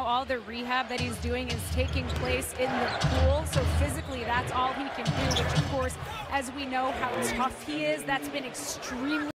all the rehab that he's doing is taking place in the pool. So physically, that's all he can do, which of course, as we know how tough he is, that's been extremely